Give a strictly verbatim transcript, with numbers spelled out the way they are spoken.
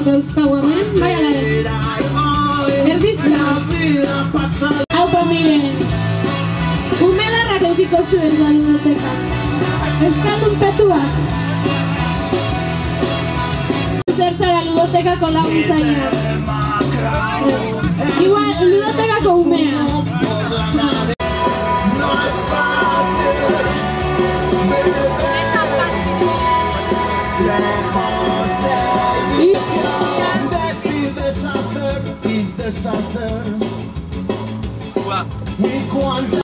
dauzkagu hemen, bai ala ez? Erdizka. Haupa miren. Umelarrak eukiko zuen da ludoteka. Euskaldun petuak. Zer zara ludotekako laguntzaia. Igual, ludotekako umea. Y cuando